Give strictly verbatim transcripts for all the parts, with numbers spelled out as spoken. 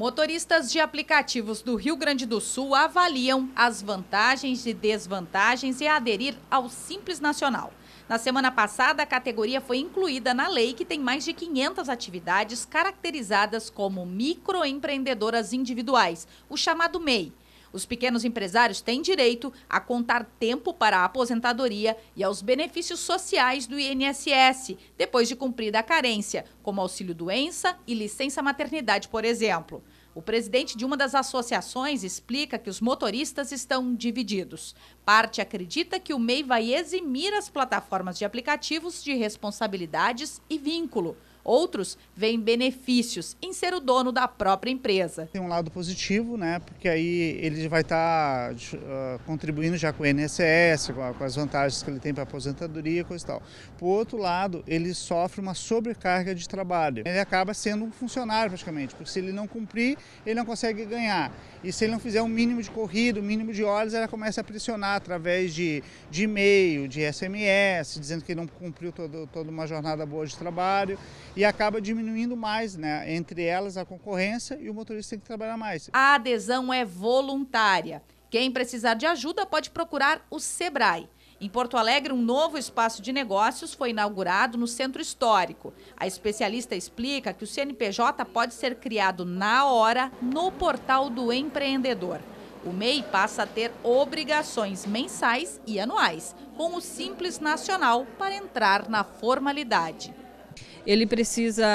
Motoristas de aplicativos do Rio Grande do Sul avaliam as vantagens e desvantagens em aderir ao Simples Nacional. Na semana passada, a categoria foi incluída na lei que tem mais de quinhentas atividades caracterizadas como microempreendedoras individuais, o chamado M E I. Os pequenos empresários têm direito a contar tempo para a aposentadoria e aos benefícios sociais do I N S S, depois de cumprida a carência, como auxílio-doença e licença-maternidade, por exemplo. O presidente de uma das associações explica que os motoristas estão divididos. Parte acredita que o M E I vai eximir as plataformas de aplicativos de responsabilidades e vínculo. Outros veem benefícios em ser o dono da própria empresa. Tem um lado positivo, né? Porque aí ele vai estar uh, contribuindo já com o I N S S, com, a, com as vantagens que ele tem para a aposentadoria e coisa e tal. Por outro lado, ele sofre uma sobrecarga de trabalho. Ele acaba sendo um funcionário praticamente, porque se ele não cumprir, ele não consegue ganhar. E se ele não fizer um mínimo de corrida, um mínimo de horas, ela começa a pressionar através de, de e-mail, de S M S, dizendo que ele não cumpriu todo, toda uma jornada boa de trabalho. E acaba diminuindo mais, né? Entre elas a concorrência e o motorista tem que trabalhar mais. A adesão é voluntária. Quem precisar de ajuda pode procurar o Sebrae. Em Porto Alegre, um novo espaço de negócios foi inaugurado no Centro Histórico. A especialista explica que o C N P J pode ser criado na hora no portal do empreendedor. O M E I passa a ter obrigações mensais e anuais, com o Simples Nacional para entrar na formalidade. Ele precisa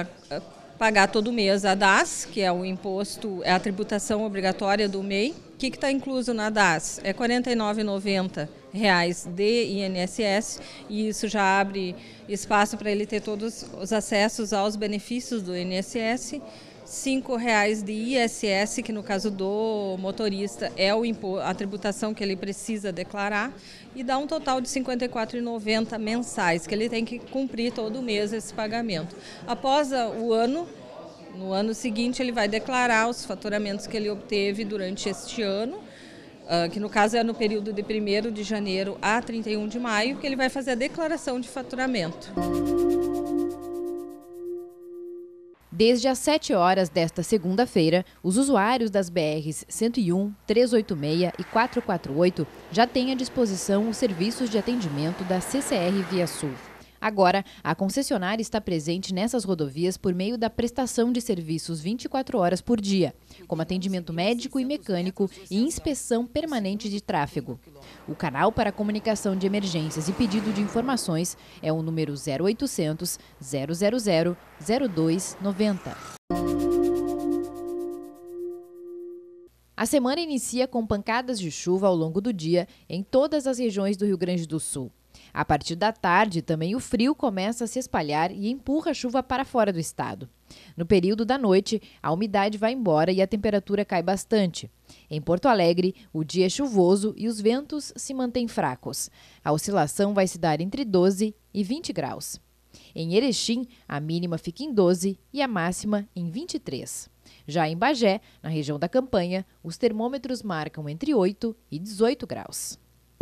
pagar todo mês a D A S, que é o imposto, é a tributação obrigatória do M E I. O que está incluso na D A S? É quarenta e nove reais e noventa centavos de I N S S e isso já abre espaço para ele ter todos os acessos aos benefícios do I N S S. cinco reais de I S S, que no caso do motorista é o impo- a tributação que ele precisa declarar, e dá um total de cinquenta e quatro reais e noventa centavos mensais, que ele tem que cumprir todo mês esse pagamento. Após o ano, no ano seguinte, ele vai declarar os faturamentos que ele obteve durante este ano, que no caso é no período de primeiro de janeiro a trinta e um de maio, que ele vai fazer a declaração de faturamento. Desde as sete horas desta segunda-feira, os usuários das B Rs cento e um, trezentos e oitenta e seis e quatrocentos e quarenta e oito já têm à disposição os serviços de atendimento da C C R Via Sul. Agora, a concessionária está presente nessas rodovias por meio da prestação de serviços vinte e quatro horas por dia, como atendimento médico e mecânico e inspeção permanente de tráfego. O canal para comunicação de emergências e pedido de informações é o número zero oitocentos, zero zero zero, zero dois noventa. A semana inicia com pancadas de chuva ao longo do dia em todas as regiões do Rio Grande do Sul. A partir da tarde, também o frio começa a se espalhar e empurra a chuva para fora do estado. No período da noite, a umidade vai embora e a temperatura cai bastante. Em Porto Alegre, o dia é chuvoso e os ventos se mantêm fracos. A oscilação vai se dar entre doze e vinte graus. Em Erechim, a mínima fica em doze e a máxima em vinte e três. Já em Bagé, na região da Campanha, os termômetros marcam entre oito e dezoito graus.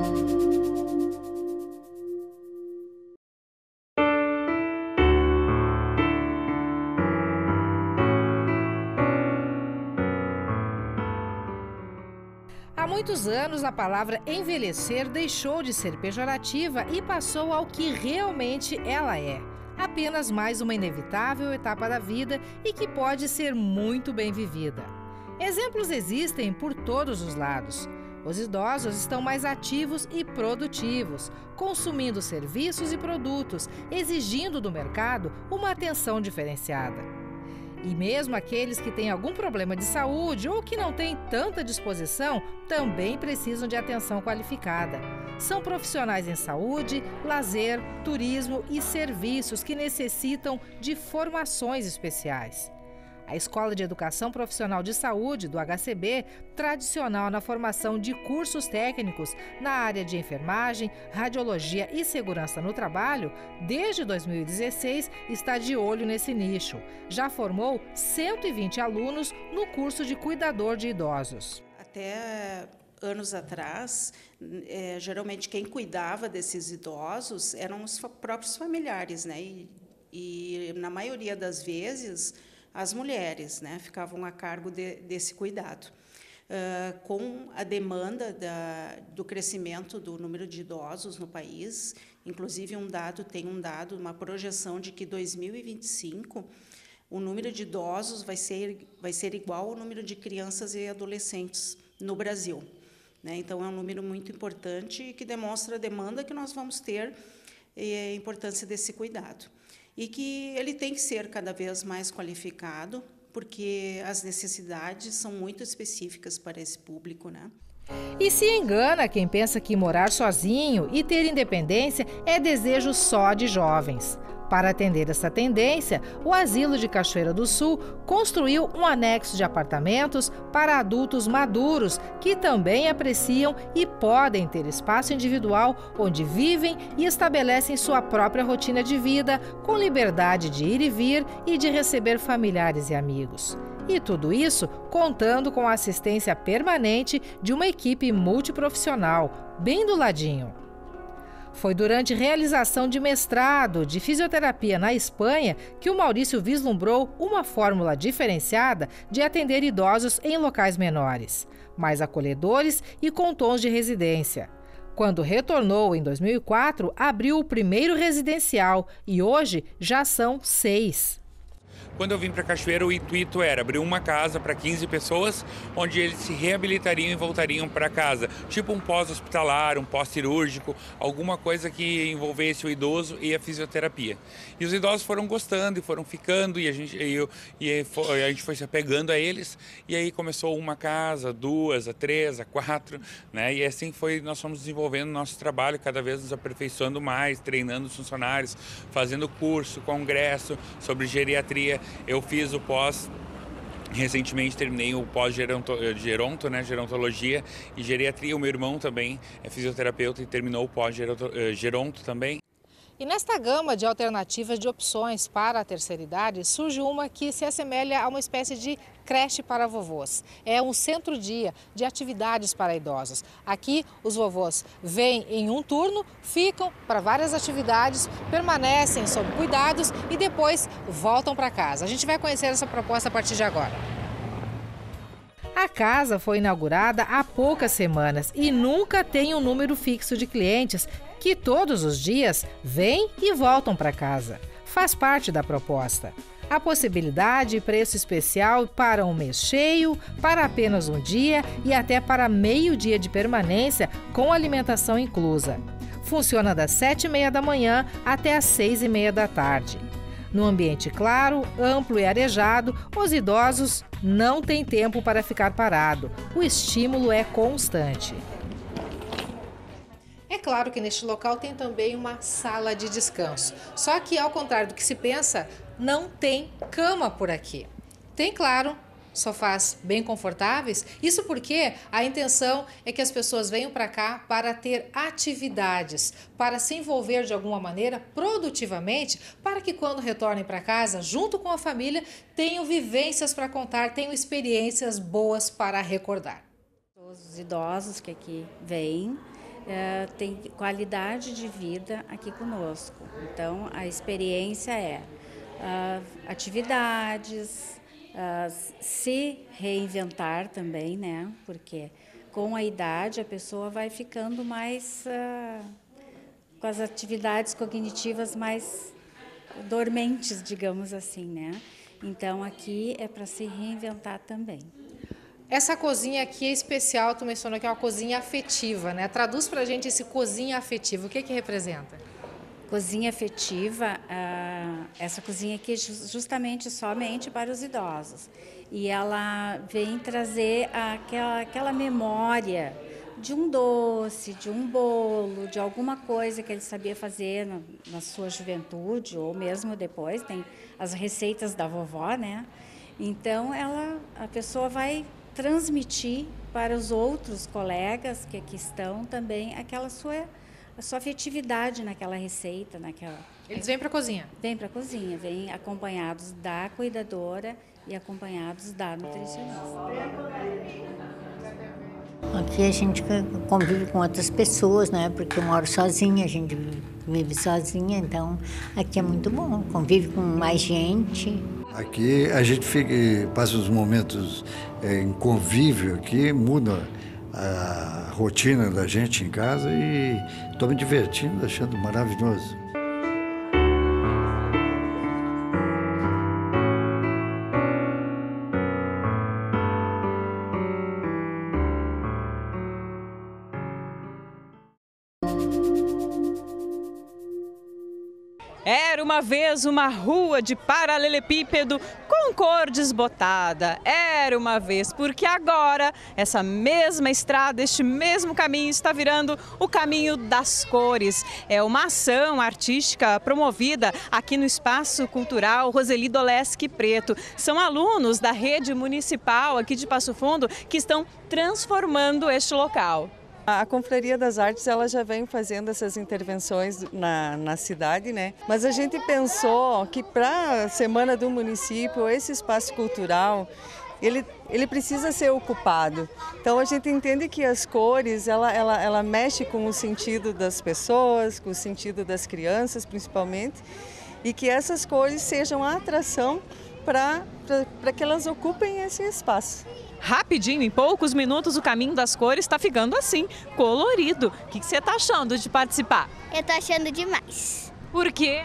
Há muitos anos, a palavra envelhecer deixou de ser pejorativa e passou ao que realmente ela é. Apenas mais uma inevitável etapa da vida e que pode ser muito bem vivida. Exemplos existem por todos os lados. Os idosos estão mais ativos e produtivos, consumindo serviços e produtos, exigindo do mercado uma atenção diferenciada. E mesmo aqueles que têm algum problema de saúde ou que não têm tanta disposição também precisam de atenção qualificada. São profissionais em saúde, lazer, turismo e serviços que necessitam de formações especiais. A Escola de Educação Profissional de Saúde, do H C B, tradicional na formação de cursos técnicos na área de enfermagem, radiologia e segurança no trabalho, desde dois mil e dezesseis está de olho nesse nicho. Já formou cento e vinte alunos no curso de cuidador de idosos. Até anos atrás, é, geralmente quem cuidava desses idosos eram os próprios familiares, né? E, e na maioria das vezes as mulheres, né, ficavam a cargo de, desse cuidado. Uh, com a demanda da, do crescimento do número de idosos no país, inclusive um dado, tem um dado, uma projeção de que dois mil e vinte e cinco o número de idosos vai ser, vai ser igual ao número de crianças e adolescentes no Brasil. Né? Então, é um número muito importante e que demonstra a demanda que nós vamos ter e a importância desse cuidado. E que ele tem que ser cada vez mais qualificado, porque as necessidades são muito específicas para esse público, né? E se engana quem pensa que morar sozinho e ter independência é desejo só de jovens. Para atender essa tendência, o Asilo de Cachoeira do Sul construiu um anexo de apartamentos para adultos maduros que também apreciam e podem ter espaço individual onde vivem e estabelecem sua própria rotina de vida, com liberdade de ir e vir e de receber familiares e amigos. E tudo isso contando com a assistência permanente de uma equipe multiprofissional, bem do ladinho. Foi durante realização de mestrado de fisioterapia na Espanha que o Maurício vislumbrou uma fórmula diferenciada de atender idosos em locais menores, mais acolhedores e com tons de residência. Quando retornou em dois mil e quatro, abriu o primeiro residencial e hoje já são seis. Quando eu vim para Cachoeira, o intuito era abrir uma casa para quinze pessoas, onde eles se reabilitariam e voltariam para casa. Tipo um pós-hospitalar, um pós-cirúrgico, alguma coisa que envolvesse o idoso e a fisioterapia. E os idosos foram gostando e foram ficando, e a gente, e eu, e a gente foi se apegando a eles. E aí começou uma casa, duas, a três, a quatro, né? E assim foi, nós fomos desenvolvendo nosso trabalho, cada vez nos aperfeiçoando mais, treinando os funcionários, fazendo curso, congresso sobre geriatria. Eu fiz o pós, recentemente terminei o pós-geronto, né, gerontologia e geriatria. O meu irmão também é fisioterapeuta e terminou o pós-geronto também. E nesta gama de alternativas de opções para a terceira idade, surge uma que se assemelha a uma espécie de creche para vovôs. É um centro-dia de atividades para idosos. Aqui, os vovôs vêm em um turno, ficam para várias atividades, permanecem sob cuidados e depois voltam para casa. A gente vai conhecer essa proposta a partir de agora. A casa foi inaugurada há poucas semanas e nunca tem um número fixo de clientes que todos os dias vêm e voltam para casa. Faz parte da proposta. A possibilidade e preço especial para um mês cheio, para apenas um dia e até para meio dia de permanência com alimentação inclusa. Funciona das sete e meia da manhã até às seis e meia da tarde. No ambiente claro, amplo e arejado, os idosos não têm tempo para ficar parado. O estímulo é constante. É claro que neste local tem também uma sala de descanso. Só que, ao contrário do que se pensa, não tem cama por aqui. Tem, claro, sofás bem confortáveis. Isso porque a intenção é que as pessoas venham para cá para ter atividades, para se envolver de alguma maneira produtivamente, para que quando retornem para casa, junto com a família, tenham vivências para contar, tenham experiências boas para recordar. Os idosos que aqui vêm é, têm qualidade de vida aqui conosco. Então, a experiência é uh, atividades, Uh, se reinventar também, né? Porque com a idade a pessoa vai ficando mais uh, com as atividades cognitivas mais dormentes, digamos assim, né? Então aqui é para se reinventar também. Essa cozinha aqui é especial, tu mencionou que é uma cozinha afetiva, né? Traduz pra gente esse cozinha afetiva, o que que representa? Cozinha afetiva, uh, essa cozinha aqui é justamente somente para os idosos. E ela vem trazer aquela, aquela memória de um doce, de um bolo, de alguma coisa que ele sabia fazer na, na sua juventude ou mesmo depois. Tem as receitas da vovó, né? Então, ela, a pessoa vai transmitir para os outros colegas que aqui estão também aquela sua... a sua afetividade naquela receita, naquela... Eles vêm para a cozinha? Vêm para a cozinha, vêm acompanhados da cuidadora e acompanhados da nutricionista. Aqui a gente convive com outras pessoas, né? Porque eu moro sozinha, a gente vive sozinha, então aqui é muito bom, convive com mais gente. Aqui a gente fica, passa os momentos é, em convívio aqui, muda a rotina da gente em casa e estou me divertindo, achando maravilhoso. Era uma vez uma rua de paralelepípedo com cor desbotada. Era uma vez, porque agora essa mesma estrada, este mesmo caminho está virando o caminho das cores. É uma ação artística promovida aqui no Espaço Cultural Roseli Doleski Preto. São alunos da rede municipal aqui de Passo Fundo que estão transformando este local. A Confraria das Artes ela já vem fazendo essas intervenções na, na cidade, né? Mas a gente pensou que para a Semana do Município, esse espaço cultural, ele, ele precisa ser ocupado. Então a gente entende que as cores, ela, ela, ela mexe com o sentido das pessoas, com o sentido das crianças principalmente, e que essas cores sejam a atração para para que elas ocupem esse espaço. Rapidinho, em poucos minutos, o caminho das cores está ficando assim, colorido. O que você está achando de participar? Eu tô achando demais. Por quê?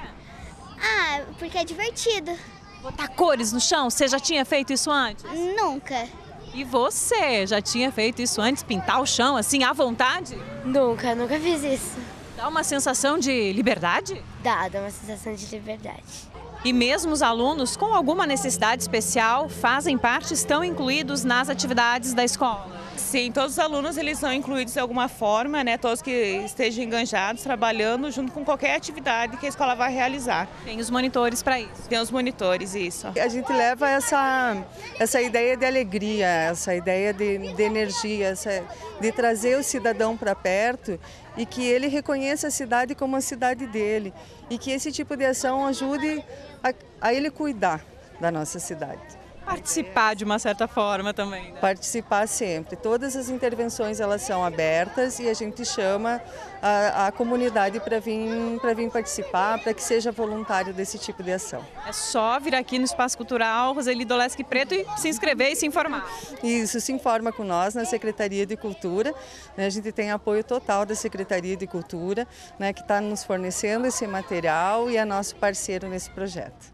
Ah, porque é divertido. Botar cores no chão, você já tinha feito isso antes? Nunca. E você, já tinha feito isso antes, pintar o chão assim, à vontade? Nunca, nunca fiz isso. Dá uma sensação de liberdade? Dá, dá uma sensação de liberdade. E mesmo os alunos com alguma necessidade especial fazem parte, estão incluídos nas atividades da escola? Sim, todos os alunos eles são incluídos de alguma forma, né? Todos que estejam enganjados, trabalhando junto com qualquer atividade que a escola vai realizar. Tem os monitores para isso? Tem os monitores, isso. A gente leva essa, essa ideia de alegria, essa ideia de, de energia, essa, de trazer o cidadão para perto e que ele reconheça a cidade como a cidade dele e que esse tipo de ação ajude a, a ele cuidar da nossa cidade. Participar de uma certa forma também, né? Participar sempre. Todas as intervenções elas são abertas e a gente chama a, a comunidade para vir, para vir participar, para que seja voluntário desse tipo de ação. É só vir aqui no Espaço Cultural Roseli Doleski Preto e se inscrever e se informar. Isso, se informa com nós na Secretaria de Cultura. Né? A gente tem apoio total da Secretaria de Cultura, né, que está nos fornecendo esse material e é nosso parceiro nesse projeto.